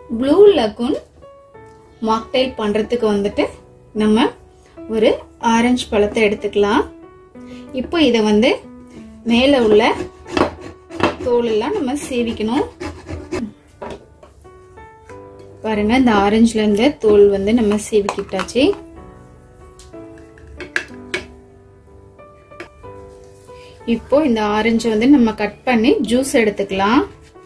Blue lagoon mocktail பண்றதுக்கு வந்துட்டு நம்ம ஒரு ஆரஞ்சு பழத்தை எடுத்துக்கலாம். இப்போ இத வந்து மேல உள்ள தோல் எல்லாம் நம்ம சீவிக்கணும். பாருங்க, இந்த ஆரஞ்சுல இருந்து தோல் வந்து நம்ம சீவிக்கிட்டாச்சு. இப்போ இந்த ஆரஞ்சு வந்து நம்ம கட் பண்ணி ஜூஸ் எடுத்துக்கலாம்.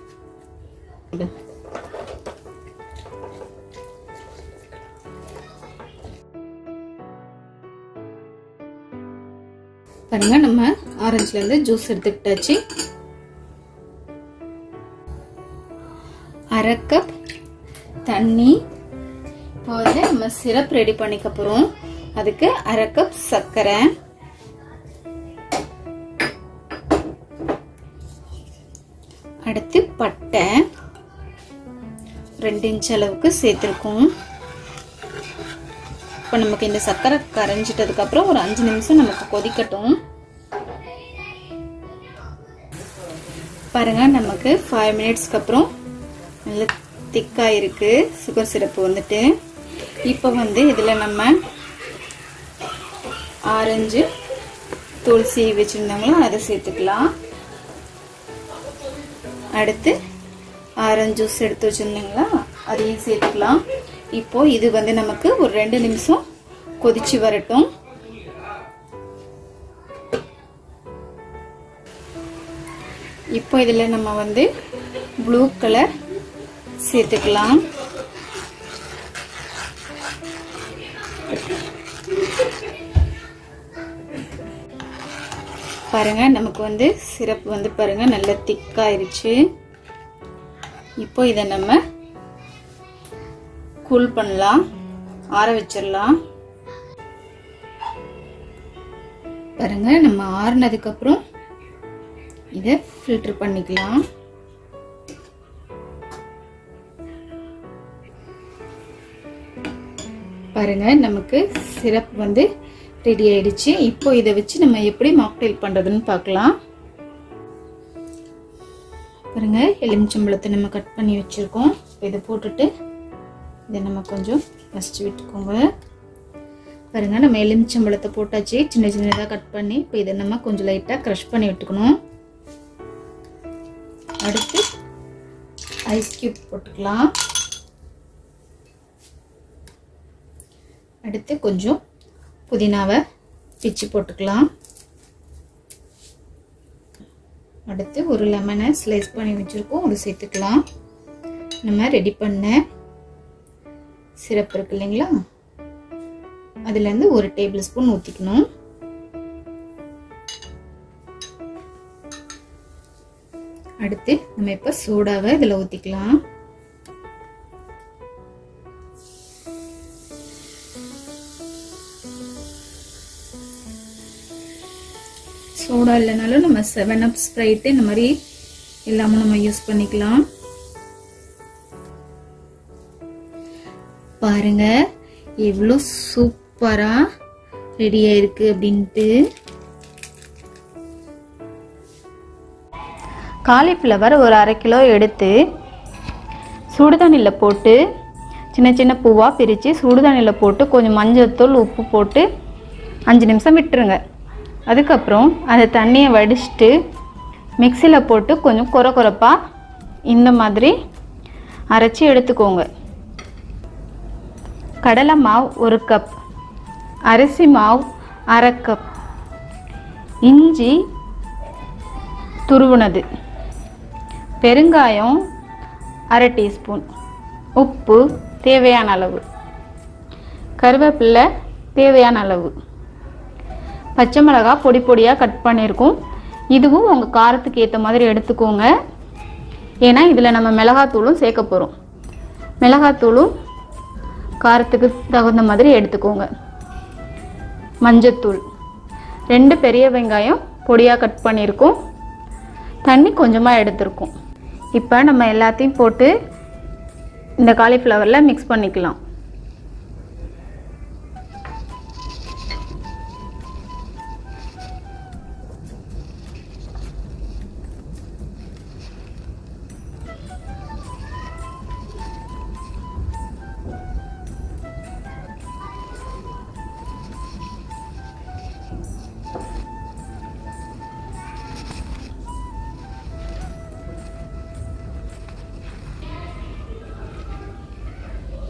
பாருங்க, நம்ம ஆரஞ்சுல இருந்து ஜூஸ் எடுத்துக்கிட்டாச்சு. 1/2 கப் தண்ணி. இப்போ வந்து நம்ம சிரப் ரெடி பண்ணிக்க போறோம். அதுக்கு 1/2 கப் சர்க்கரை, அடுத்து பட்டை 2 இன்ச் அளவுக்கு சேர்த்திருக்கோம். இப்போ நமக்கு இந்த சர்க்கரை கரைஞ்சிட்டதுக்கு அப்புறம் ஒரு 5 நிமிஷம் நமக்கு கொதிக்கட்டும். பாருங்க, நமக்கு 5 மினிட்ஸ்க்கு அப்புறம் நல்ல திக்கா இருக்கு சுகர் சிரப்பு வந்துட்டு. இப்போ வந்து இதுல நம்ம ஆரஞ்சு தோல் சீவி வச்சிருந்தாங்களோ அதை சேர்த்துக்கலாம். அடுத்து ஆரஞ்சு ஜூஸ் எடுத்து வச்சிருந்தீங்களா அதையும் சேர்த்துக்கலாம். இப்போ இது வந்து நமக்கு ஒரு 2 நிமிஷம் கொதிச்சு வரட்டும். இப்போ இதுல நம்ம வந்து ப்ளூ கலர் சேர்த்துக்கலாம். பாருங்க, நமக்கு வந்து சிரப் வந்து பாருங்க நல்ல திக்காயிருச்சு. இப்போ இத நம்ம கூல் பண்ணலாம், ஆற வச்சிடலாம். பாருங்க, நம்ம ஆறுனதுக்கு அப்புறம் இத ஃபில்டர் பண்ணிக்கலாம். பாருங்க, நமக்கு சிரப் வந்து ரெடி ஆயிடுச்சு. இப்போ இதை வச்சு நம்ம எப்படி மாக்டைல் பண்றதுன்னு பார்க்கலாம். பாருங்க, எலுமிச்சம்பழத்தை நம்ம கட் பண்ணி வச்சிருக்கோம். இதை போட்டுட்டு இதை நம்ம கொஞ்சம் மசிச்சு விட்டுக்கோங்க. பாருங்க, நம்ம எலுமிச்சம்பழத்தை போட்டாச்சு, சின்ன சின்னதாக கட் பண்ணி. இப்போ இதை நம்ம கொஞ்சம் லைட்டாக க்ரஷ் பண்ணி விட்டுக்கணும். அடுத்து ஐஸ் கியூப் போட்டுக்கலாம். அடுத்து கொஞ்சம் புதினாவை பிச்சு போட்டுக்கலாம். அடுத்து ஒரு லெமனை ஸ்லைஸ் பண்ணி வச்சிருக்கோம், அது சேர்த்துக்கலாம். நம்ம ரெடி பண்ண சிரப் இருக்கு இல்லைங்களா, அதுல இருந்து 1 டேபிள் ஸ்பூன் ஊத்திக்கணும். அடுத்து நம்ம இப்ப சோடாவை இதுல ஊத்திக்கலாம். சோடா இல்லைனாலும் நம்ம 7up ஸ்ப்ரைட் இந்த மாதிரி எல்லாமே நம்ம யூஸ் பண்ணிக்கலாம். பாருங்க, எவ்வளவு சூப்பரா ரெடி ஆயிருக்கு அப்படின்ட்டு. காலிஃப்ளவர் ஒரு 1/2 கிலோ எடுத்து சுடுதண்ணில போட்டு சின்ன சின்ன பூவா பிரிச்சு சுடுதண்ணில போட்டு கொஞ்சம் மஞ்சள்தூள் உப்பு போட்டு 5 நிமிஷம் விட்டுருங்க. அதுக்கப்புறம் அந்த தண்ணியை வடிச்சிட்டு மிக்சியில் போட்டு கொஞ்சம் கொரகொரப்பா இந்த மாதிரி அரைச்சி எடுத்துக்கோங்க. கடலை மாவு 1 கப், அரிசி மாவு 1/2 கப், இஞ்சி துருவுனது, பெருங்காயம் 1/2 டீஸ்பூன், உப்பு தேவையான அளவு, கருவேப்பிலை தேவையான அளவு, பச்சை மிளகாய் பொடி பொடியாக கட் பண்ணியிருக்கோம். இதுவும் உங்கள் காரத்துக்கு ஏற்ற மாதிரி எடுத்துக்கோங்க. ஏன்னா இதில் நம்ம மிளகாத்தூளும் சேர்க்க போகிறோம். மிளகாத்தூளும் காரத்துக்கு தகுந்த மாதிரி எடுத்துக்கோங்க. மஞ்சத்தூள் 2 பெரிய வெங்காயம் பொடியாக கட் பண்ணியிருக்கோம். தண்ணி கொஞ்சமாக எடுத்துருக்கோம். இப்போ நம்ம எல்லாத்தையும் போட்டு இந்த காலிஃப்ளவரில் மிக்ஸ் பண்ணிக்கலாம்.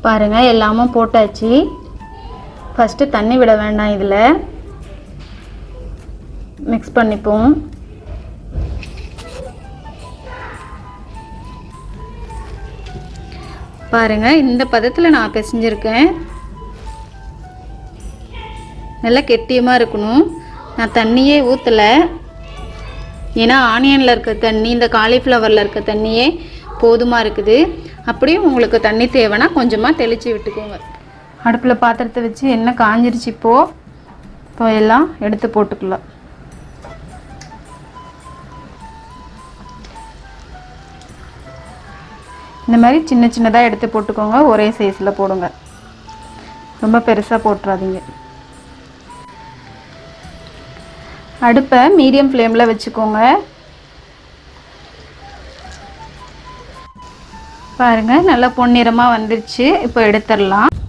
பாருங்கள் எல்லாமே போட்டாச்சு. ஃபஸ்ட்டு தண்ணி விட வேண்டாம், இதில் மிக்ஸ் பண்ணிப்போம். பாருங்கள் இந்த பதத்தில் நான் பிசைஞ்சிருக்கேன். நல்லா கெட்டியமாக இருக்கணும். நான் தண்ணியே ஊற்றலை, ஏன்னா ஆனியனில் இருக்க தண்ணி இந்த காலிஃப்ளவரில் இருக்க தண்ணியே போதுமாக இருக்குது. அப்படியும் உங்களுக்கு தண்ணி தேவைன்னா கொஞ்சமாக தெளித்து விட்டுக்கோங்க. அடுப்பில் பாத்திரத்தை வச்சு எண்ணெய் காஞ்சிருச்சு. இப்போ எல்லாம் எடுத்து போட்டுக்கலாம். இந்த மாதிரி சின்ன சின்னதாக எடுத்து போட்டுக்கோங்க. ஒரே சைஸில் போடுங்க, ரொம்ப பெருசாக போட்டுறாதீங்க. அடுப்பை மீடியம் ஃப்ளேமில் வச்சுக்கோங்க. பாருங்கள் நல்லா பொன்னிறமாக வந்துருச்சு. இப்போ எடுத்துடலாம்.